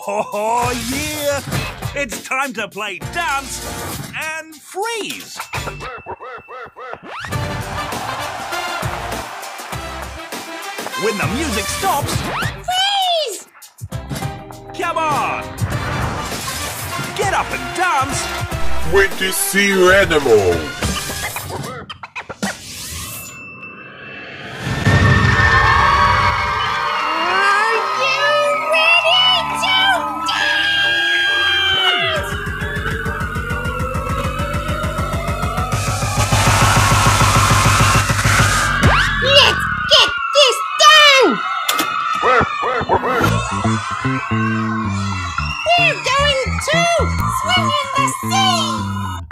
Oh, yeah! It's time to play dance and freeze! When the music stops... Freeze! Come on! Get up and dance! Wait to see your animal! We're going to swim in the sea!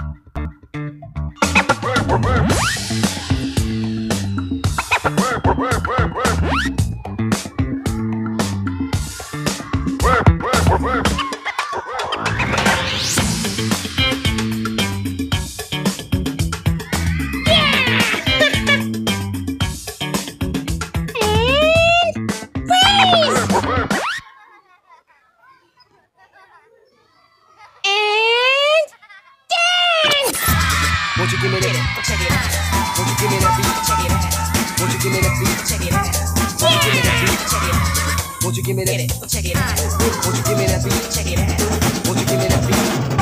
Won't you give me that? Check it out. Won't you give me that beat? Check it out. Won't you give me that beat? Check it out. Won't you give me that beat? Check it out. Won't you give me that? Check it out. Won't you give me that beat? Check it out. Won't you give me that beat?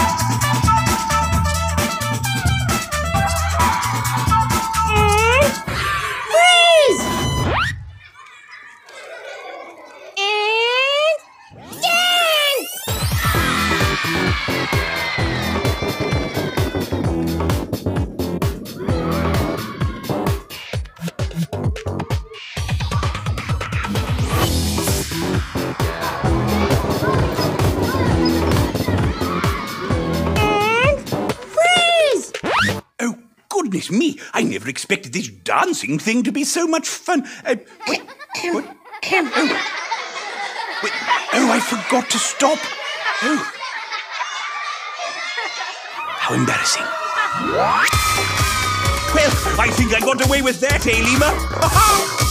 Goodness me, I never expected this dancing thing to be so much fun. What? Oh, wait, I forgot to stop. Oh. How embarrassing. Well, I think I got away with that, eh, Lima?